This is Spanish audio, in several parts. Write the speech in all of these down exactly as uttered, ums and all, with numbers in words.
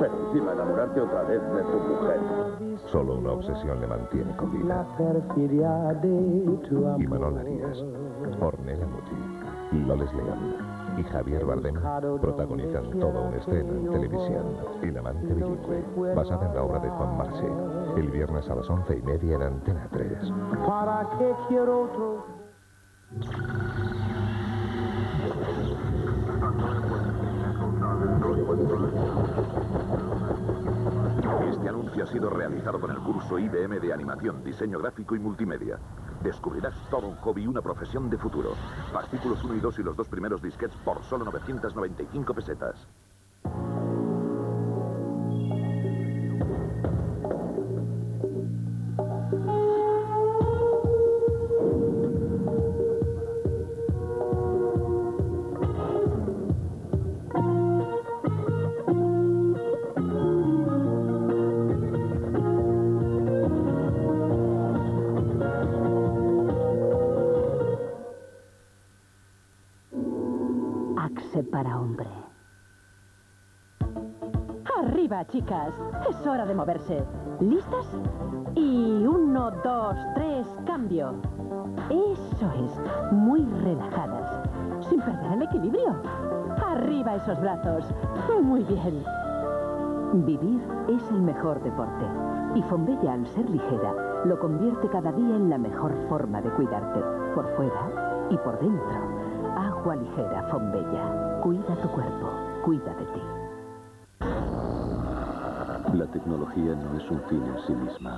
Pero encima enamorarte otra vez de tu mujer. Solo una obsesión le mantiene con vida. Imanol Arias, Ornella Muti, Loles León y Javier Bardem protagonizan toda una escena en televisión. El amante bilingüe, basada en la obra de Juan Marche. El viernes a las once y media en Antena tres. ¿Para qué quiero otro? Este anuncio ha sido realizado con el curso I B M de Animación, Diseño Gráfico y Multimedia. Descubrirás todo un hobby y una profesión de futuro. Fascículos uno y dos y los dos primeros disquetes por solo novecientas noventa y cinco pesetas. Axe para hombre. Arriba, chicas. Es hora de moverse. ¿Listas? Y uno, dos, tres, cambio. Eso es. Muy relajadas. Sin perder el equilibrio. Arriba esos brazos. Muy bien. Vivir es el mejor deporte. Y Fombella, al ser ligera, lo convierte cada día en la mejor forma de cuidarte. Por fuera y por dentro. Agua ligera Fombella. Cuida tu cuerpo, cuida de ti. La tecnología no es un fin en sí misma.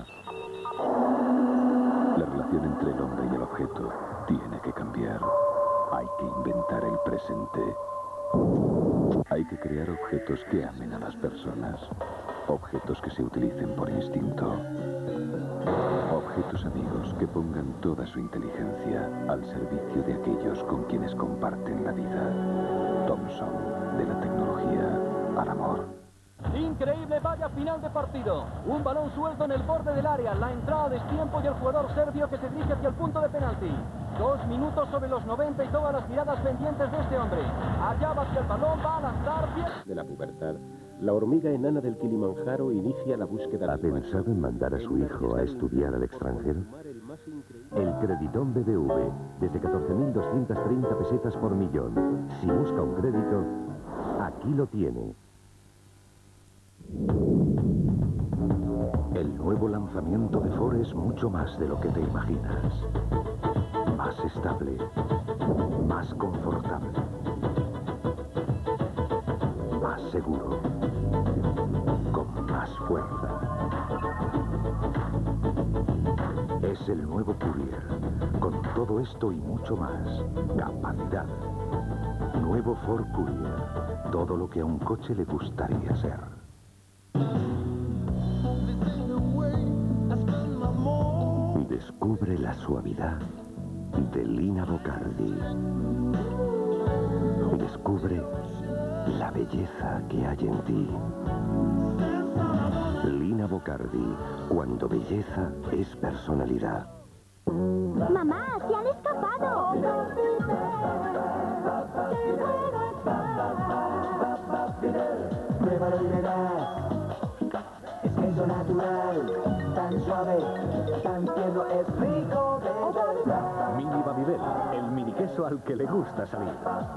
La relación entre el hombre y el objeto tiene que cambiar. Hay que inventar el presente. Hay que crear objetos que amen a las personas. Objetos que se utilicen por instinto. Objetos amigos que pongan toda su inteligencia al servicio de aquellos con quienes comparten la vida. Thomson, de la tecnología al amor. Increíble valla final de partido. Un balón suelto en el borde del área, la entrada de tiempo y el jugador serbio que se dirige hacia el punto de penalti. Dos minutos sobre los noventa y todas las miradas pendientes de este hombre. Allá va hacia el balón, va a lanzar bien. De la pubertad, la hormiga enana del Kilimanjaro inicia la búsqueda. ¿Ha pensado en mandar a su hijo a estudiar al extranjero? El Creditón B B V, desde catorce mil doscientas treinta pesetas por millón. Si busca un crédito, aquí lo tiene. El nuevo lanzamiento de Ford es mucho más de lo que te imaginas. Más estable, más confortable, más seguro, con más fuerza. Es el nuevo Courier, con todo esto y mucho más. Capacidad. Nuevo Ford Courier, todo lo que a un coche le gustaría ser. Descubre la suavidad de Lina Bocardi. Descubre la belleza que hay en ti. Lina Bocardi, cuando belleza es personalidad. ¡Mamá, se han escapado! Pruébalo y verás. Es queso natural, tan suave, tan tierno, es rico de verdad. Mini Babybel, el mini queso al que le gusta salir.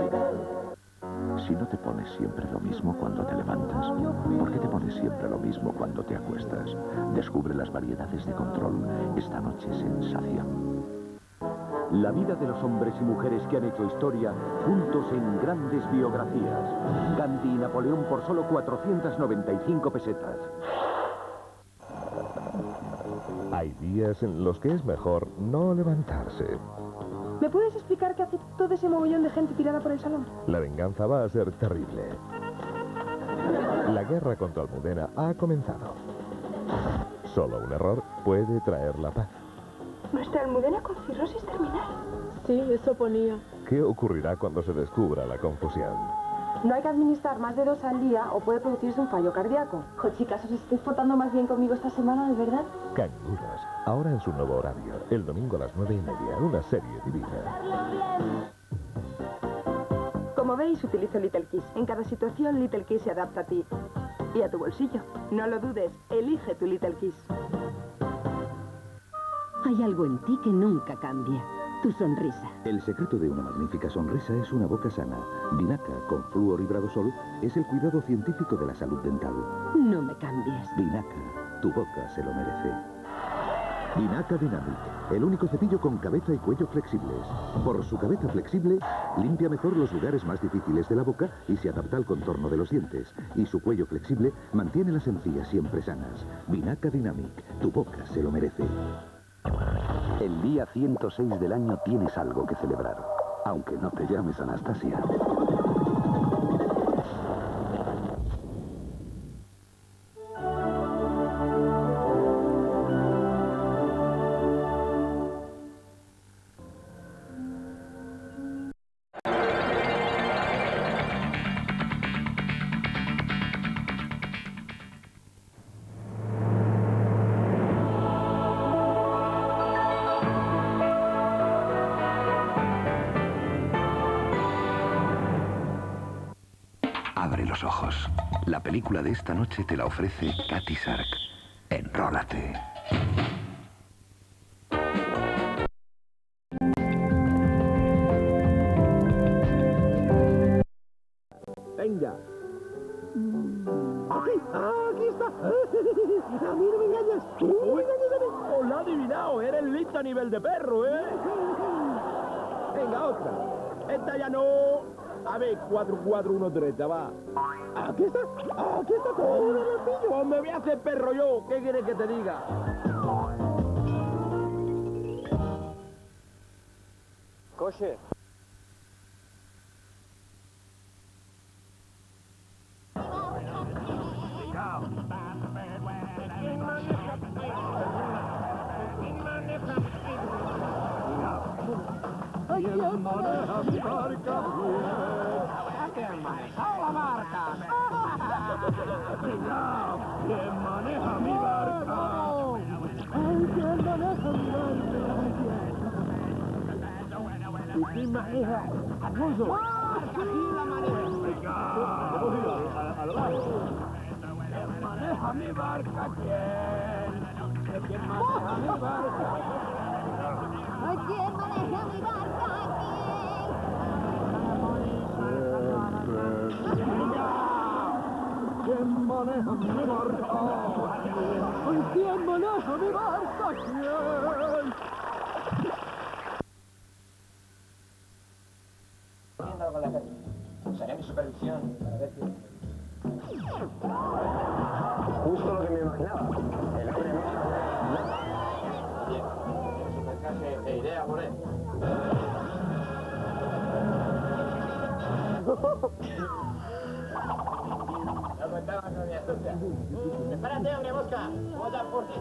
Si no te pones siempre lo mismo cuando te levantas, ¿por qué te pones siempre lo mismo cuando te acuestas? Descubre las variedades de control. Esta noche sensación. La vida de los hombres y mujeres que han hecho historia juntos en grandes biografías. Gandhi y Napoleón por solo cuatrocientas noventa y cinco pesetas. Hay días en los que es mejor no levantarse. ¿Me puedes explicar qué hace todo ese mogollón de gente tirada por el salón? La venganza va a ser terrible. La guerra contra Almudena ha comenzado. Solo un error puede traer la paz. ¿Nuestra Almudena con cirrosis terminal? Sí, eso ponía. ¿Qué ocurrirá cuando se descubra la confusión? No hay que administrar más de dos al día o puede producirse un fallo cardíaco. Jo, chicas, os estáis portando más bien conmigo esta semana, ¿de verdad? Canguros, ahora en su nuevo horario, el domingo a las nueve y media, una serie divina. Como veis, utilizo Little Kiss. En cada situación, Little Kiss se adapta a ti. Y a tu bolsillo. No lo dudes, elige tu Little Kiss. Hay algo en ti que nunca cambia. Tu sonrisa. El secreto de una magnífica sonrisa es una boca sana. Vinaca, con flúor y bradosol, es el cuidado científico de la salud dental. No me cambies. Vinaca, tu boca se lo merece. Vinaca Dynamic, el único cepillo con cabeza y cuello flexibles. Por su cabeza flexible, limpia mejor los lugares más difíciles de la boca y se adapta al contorno de los dientes. Y su cuello flexible mantiene las encías siempre sanas. Vinaca Dynamic, tu boca se lo merece. El día ciento seis del año tienes algo que celebrar, aunque no te llames Anastasia. Abre los ojos. La película de esta noche te la ofrece Cathy Sark. Enrólate. Venga. Aquí, aquí está. A mí no me engañas. Uy, oh, lo ha adivinado. Eres listo a nivel de perro, ¿eh? Venga, otra. Esta ya no. A ver, cuatro, cuatro, uno, tres, ya va. Aquí está, aquí está todo el ratillo. Me voy a hacer perro yo. ¿Qué quieres que te diga? Coche. ¿Quién maneja mi barca? ¿Quién maneja la barca? ¿Quién maneja mi barca? ¿Quién maneja mi barca? ¿Y quién maneja? ¡Alfonso! ¿Quién la maneja? A lo largo. ¿Quién maneja mi barca? ¿Quién? ¿Quién maneja mi barca? ¿Quién maneja mi barca? ¿Quién maneja mi barca? ¿Quién maneja mi barca? ¿Quién? Haciendo algo en la calle. Usaré mi supervisión para ver si... Justo lo que me imaginaba. El aire no se Bien. Supercaje de idea por él. No contaba con mi astucia. Espérate, hombre, mosca. Voy a por ti.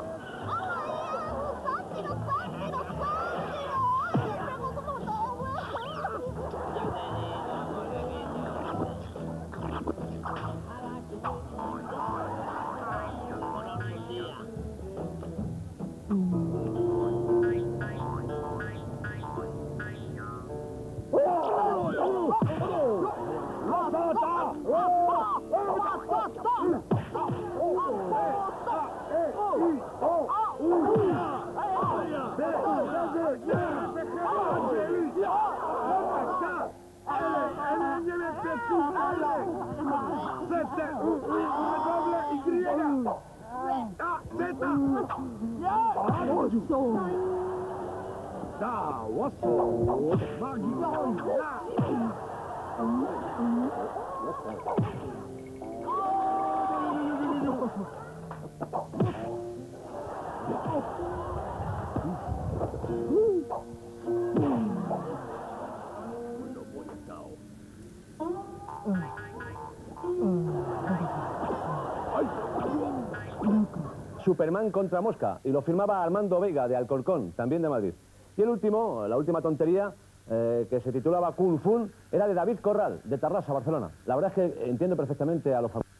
Superman contra Mosca, y lo firmaba Armando Vega, de Alcorcón, también de Madrid. Y el último, la última tontería, eh, que se titulaba Kung Fu, era de David Corral, de Tarrasa, Barcelona. La verdad es que entiendo perfectamente a los famosos.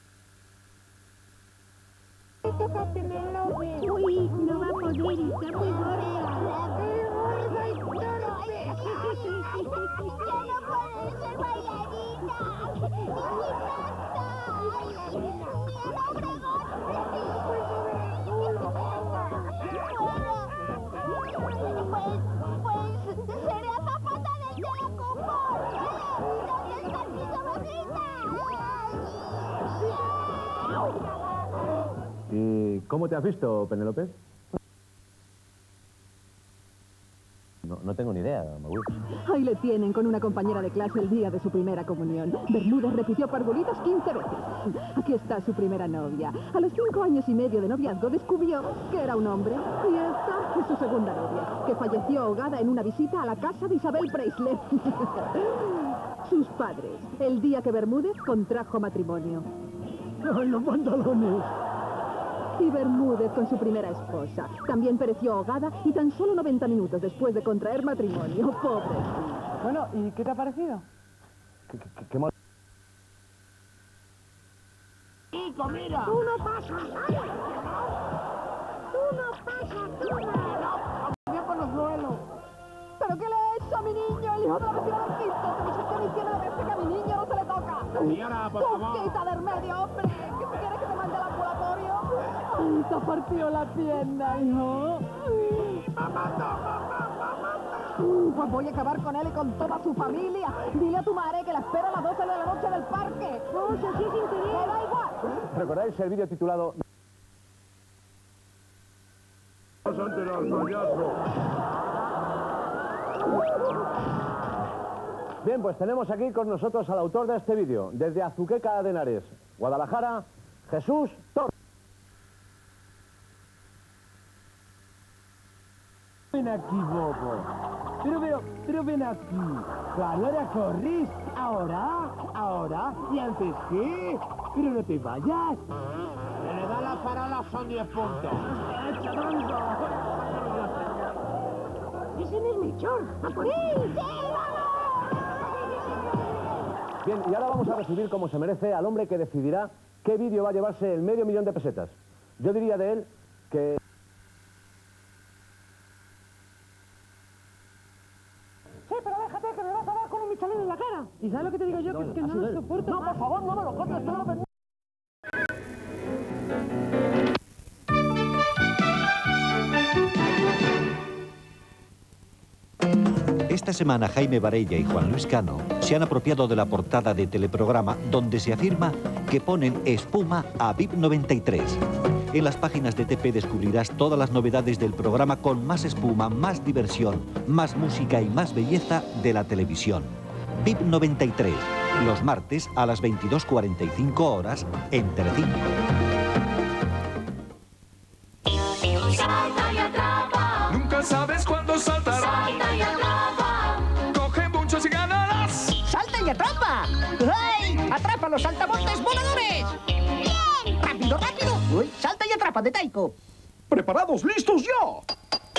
Uy, no va a poder, está muy gorda. ¡Qué gorda y todo! ¡Ya no puede ser bailarina! ¡Ni gimnasta! ¿Y cómo te has visto, Penélope? No, no tengo ni idea, Maguire. Ahí le tienen con una compañera de clase el día de su primera comunión. Bermúdez repitió parvulitos quince veces. Aquí está su primera novia. A los cinco años y medio de noviazgo descubrió que era un hombre. Y esta es su segunda novia, que falleció ahogada en una visita a la casa de Isabel Presley. Sus padres, el día que Bermúdez contrajo matrimonio. ¡Ay, los pantalones! Y Bermúdez con su primera esposa. También pereció ahogada y tan solo noventa minutos después de contraer matrimonio. Pobre. Bueno, ¿y qué te ha parecido? ¿Qué, qué, qué mal... ¡Chico, mira! ¡Tú no pasas! ¡Tú no pasas! ¡Tú no! ¡También por los suelos! ¿Pero qué le he hecho a mi niño, el hijo de la vecina del quinto? Que muchas veces tiene la vez que a mi niño no se le toca. Señora, por favor. ¡Quita del medio, hombre! ¿Qué tú quieres que te mande al ambulatorio? ¡Ay, te ha partido la pierna, hijo! ¡Mamá, no, mamá, mamá! Pues voy a acabar con él y con toda su familia. Dile a tu madre que la espero a las doce de la noche en el parque. No, si así es interés. Me da igual. ¿Recordáis el vídeo titulado... ¡Vas a enterar, payaso! Bien, pues tenemos aquí con nosotros al autor de este vídeo, desde Azuqueca de Henares, Guadalajara, Jesús Torres. Ven aquí, bobo. Pero, pero, pero ven aquí. Claro, ahora corres. Ahora, ahora. ¿Y antes qué? Pero no te vayas. Se le da la parola, son diez puntos. Ese no es Melchor. ¡A por él! Bien, y ahora vamos a recibir como se merece al hombre que decidirá qué vídeo va a llevarse el medio millón de pesetas. Yo diría de él que... Sí, pero déjate que me vas a dar con un Michelin en la cara. ¿Y sabes lo que te digo yo? No, que es que así no lo es. soporto No, más. por favor, no me lo cortes, no me... Esta semana Jaime Varella y Juan Luis Cano se han apropiado de la portada de Teleprograma donde se afirma que ponen espuma a V I P noventa y tres. En las páginas de T P descubrirás todas las novedades del programa con más espuma, más diversión, más música y más belleza de la televisión. V I P noventa y tres, los martes a las veintidós cuarenta y cinco horas en Telecinco. Salta y atrapa. Nunca sabes cuándo saltará. Salta y atrapa. Coge muchos y ganarás. ¡Salta y atrapa! ¡Ay! ¡Atrapa los saltamontes voladores! ¡Bien! ¡Rápido, rápido! Uy, ¡salta y atrapa de Taiko! ¡Preparados, listos ya!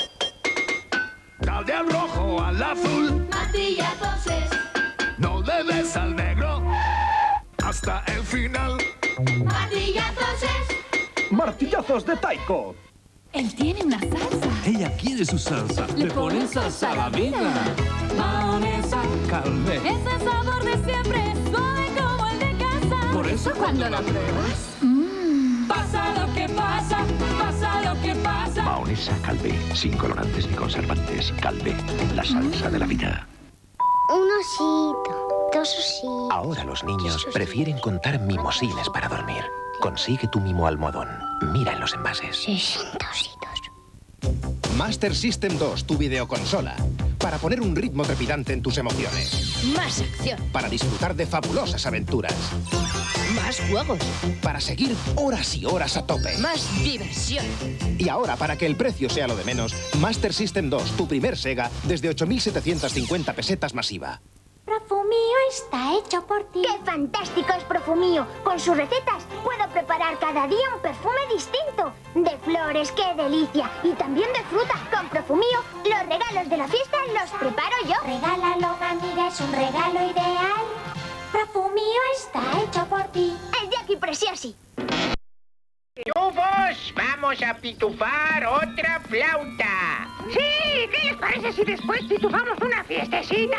Dale al rojo, al azul. Martillazos es. No le des al negro hasta el final. Martillazos es. ¡Martillazos de Taiko! Él tiene una salsa. Ella quiere su salsa. Le pone salsa a la vida. Mayonesa, Calvé. Es el sabor de siempre, suave como el de casa. Por eso cuando la pruebas, mmm, pasa lo que pasa, pasa lo que pasa. Mayonesa Calvé, sin colorantes ni conservantes. Calvé, la salsa de la vida. Un osito, dos ositos. Ahora los niños prefieren contar mimosines para dormir. Consigue tu mimo almohadón. Mira en los envases. sesenta ositos. Master System dos, tu videoconsola. Para poner un ritmo trepidante en tus emociones. Más acción. Para disfrutar de fabulosas aventuras. Más juegos. Para seguir horas y horas a tope. Más diversión. Y ahora, para que el precio sea lo de menos, Master System dos, tu primer Sega, desde ocho mil setecientas cincuenta pesetas masiva. Profumío está hecho por ti. ¡Qué fantástico es Profumío! Con sus recetas puedo preparar cada día un perfume distinto. De flores, ¡qué delicia! Y también de fruta. Con Profumío, los regalos de la fiesta los preparo yo. Regálalo, amiga, es un regalo ideal. Profumío está hecho por ti. Es Jackie Preciosi. ¡Pitufos! ¡Vamos a pitufar otra flauta! ¡Sí! ¿Qué les parece si después pitufamos una fiestecita?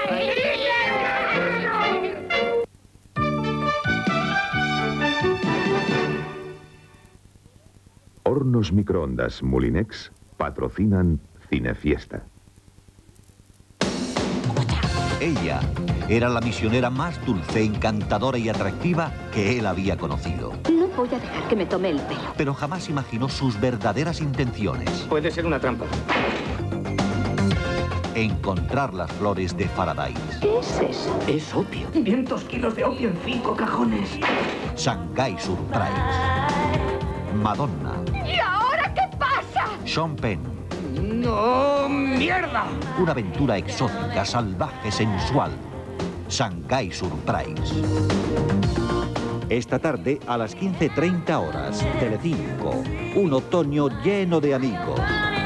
Hornos microondas Mulinex patrocinan Cinefiesta. Ella era la misionera más dulce, encantadora y atractiva que él había conocido. No voy a dejar que me tome el pelo. Pero jamás imaginó sus verdaderas intenciones. Puede ser una trampa. Encontrar las flores de Faraday. ¿Qué es eso? Es opio. quinientos kilos de opio en cinco cajones. Shanghai Surprise. Madonna. ¿Y ahora qué pasa? Sean Penn. ¡No, mierda! Una aventura exótica, salvaje, sensual. Shanghai Surprise. Esta tarde a las quince treinta horas, Telecinco. Un otoño lleno de amigos.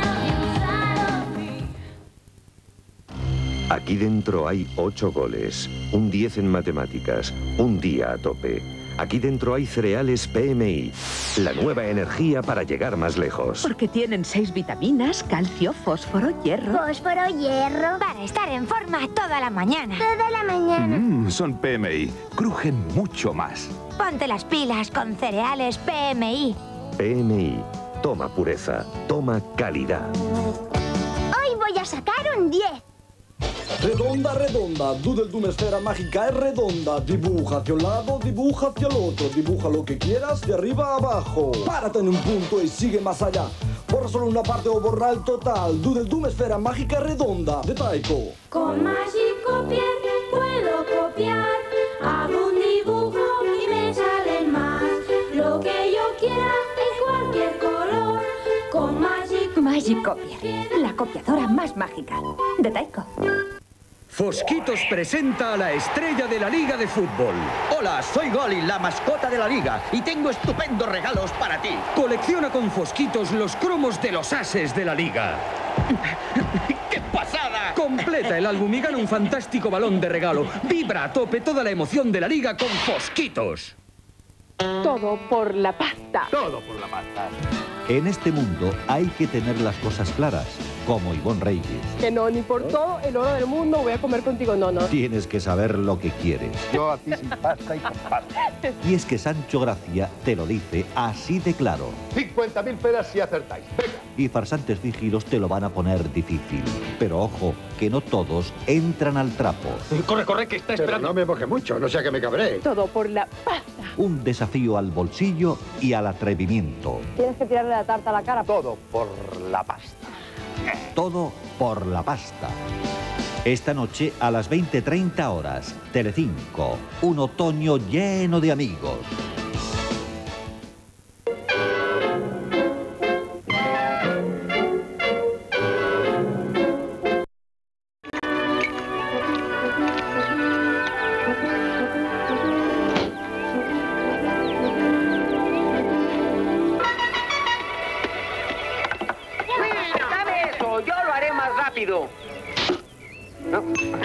Aquí dentro hay ocho goles, un diez en matemáticas, un día a tope. Aquí dentro hay cereales P M I, la nueva energía para llegar más lejos. Porque tienen seis vitaminas, calcio, fósforo, hierro. Fósforo, hierro. Para estar en forma toda la mañana. Toda la mañana. Mmm, son P M I, crujen mucho más. Ponte las pilas con cereales P M I. P M I, toma pureza, toma calidad. Hoy voy a sacar un diez. Redonda, redonda, Doodle Doom esfera mágica es redonda. Dibuja hacia un lado, dibuja hacia el otro. Dibuja lo que quieras de arriba a abajo. Párate en un punto y sigue más allá. Borra solo una parte o borra el total. Doodle Doom esfera mágica redonda de Taiko. Con Magic Copier puedo copiar. Hago un dibujo y me salen más. Lo que yo quiera en cualquier color. Con Magic Magic Copier, la copiadora más mágica de Taiko. Fosquitos presenta a la estrella de la Liga de Fútbol. Hola, soy Goli, la mascota de la Liga, y tengo estupendos regalos para ti. Colecciona con Fosquitos los cromos de los ases de la Liga. ¡Qué pasada! Completa el álbum y gana un fantástico balón de regalo. Vibra a tope toda la emoción de la Liga con Fosquitos. Todo por la pasta. Todo por la pasta. En este mundo hay que tener las cosas claras, como Ivonne Reyes. Que no, ni por todo el oro del mundo voy a comer contigo, no, no. Tienes que saber lo que quieres. Yo a ti sin pasta y con pasta. Y es que Sancho Gracia te lo dice así de claro. cincuenta mil pelas si acertáis. Venga. Y farsantes fingidos te lo van a poner difícil. Pero ojo, que no todos entran al trapo. Corre, corre, que está esperando. Pero no me moje mucho, no sea que me cabré. Todo por la pasta. Un desafío al bolsillo y al atrevimiento. Tienes que tirarle la tarta a la cara. Todo por la pasta. Todo por la pasta. Esta noche a las veinte treinta horas, Telecinco. Un otoño lleno de amigos. ¿No?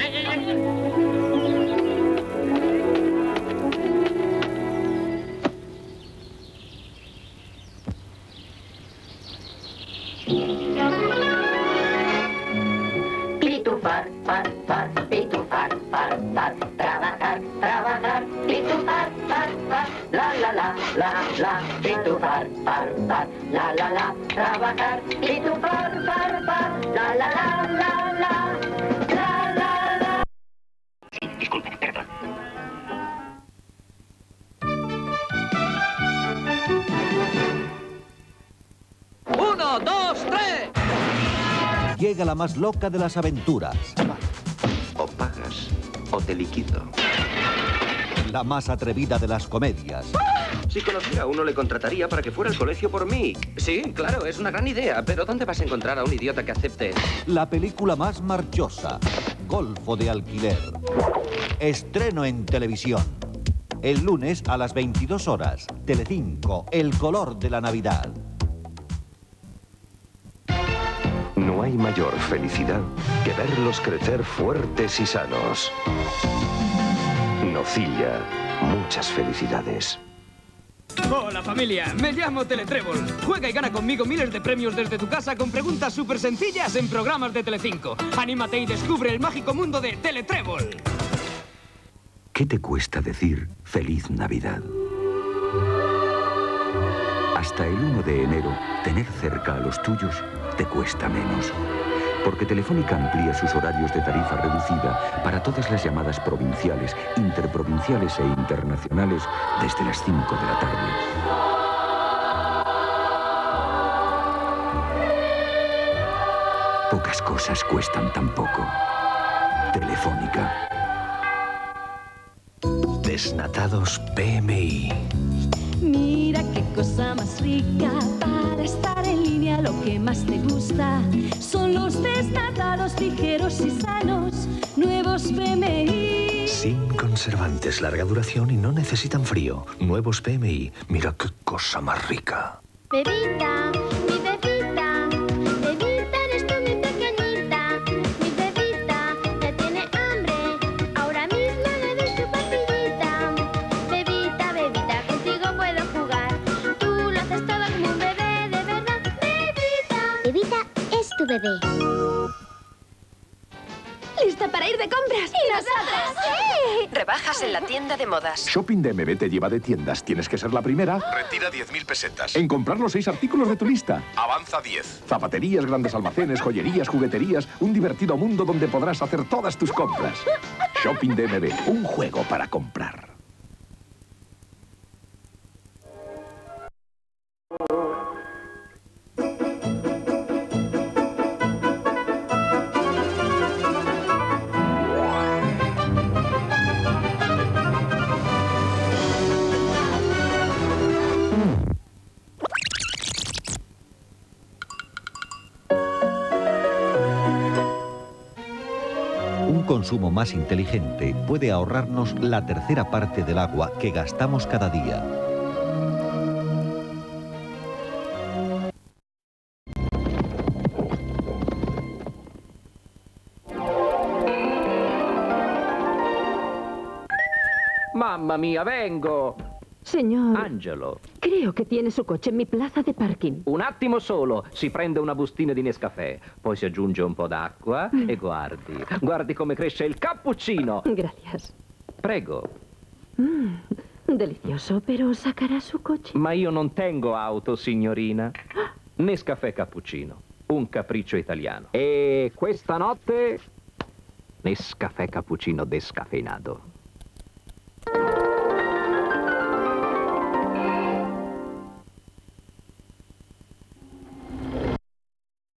Pitufar, far, far, pitufar, far, far, trabajar, trabajar, pitufar, far, far, la la la, la la, pitufar, far, far, la la la, trabajar, pitufar, far, far, la la la, la la, la la la. Sí, disculpen, perdón. ¡Uno, dos, tres! Llega la más loca de las aventuras. O pagas o te liquido. La más atrevida de las comedias. Si conociera a uno, le contrataría para que fuera al colegio por mí. Sí, claro, es una gran idea, pero ¿dónde vas a encontrar a un idiota que acepte? La película más marchosa. Golfo de alquiler. Estreno en televisión. El lunes a las veintidós horas. Telecinco, el color de la Navidad. No hay mayor felicidad que verlos crecer fuertes y sanos. Nocilla, muchas felicidades. Hola familia, me llamo Teletrébol. Juega y gana conmigo miles de premios desde tu casa con preguntas súper sencillas en programas de Telecinco. Anímate y descubre el mágico mundo de Teletrébol. ¿Qué te cuesta decir Feliz Navidad? hasta el uno de enero, tener cerca a los tuyos te cuesta menos. Porque Telefónica amplía sus horarios de tarifa reducida para todas las llamadas provinciales, interprovinciales e internacionales desde las cinco de la tarde. Pocas cosas cuestan tan poco. Telefónica. Desnatados P M I. Mira qué cosa más rica para estar en línea. Lo que más te gusta son los desnatados ligeros y sanos. Nuevos P M I. Sin conservantes, larga duración y no necesitan frío. Nuevos P M I. Mira qué cosa más rica. Bebita, mi bebita, bebita eres tú mi pequeñita. Mi bebita ya tiene hambre, ahora mismo le doy su papillita. Bebita, bebita, contigo puedo jugar. Tú lo haces todo como un bebé, de verdad. Bebita. Bebita es tu bebé. ¡Lista para ir de compras! ¡Y nosotras! ¡Sí! Rebajas en la tienda de modas. Shopping D M B te lleva de tiendas. Tienes que ser la primera Retira diez mil pesetas. en comprar los seis artículos de tu lista. Avanza diez. Zapaterías, grandes almacenes, joyerías, jugueterías. Un divertido mundo donde podrás hacer todas tus compras. Shopping D M B. Un juego para comprar. Un consumo más inteligente puede ahorrarnos la tercera parte del agua que gastamos cada día. Mamma mia, vengo! Señor, Angelo, creo che tiene su coche in mi plaza di parking. un attimo solo. Si prende una bustina di Nescafè, poi si aggiunge un po' d'acqua Mm. e guardi. Guardi come cresce il cappuccino. Gracias. Prego. Mm, delicioso, pero sacará su coche. Ma io non tengo auto, signorina. Nescafè cappuccino, un capriccio italiano. E questa notte Nescafè cappuccino descaffeinato.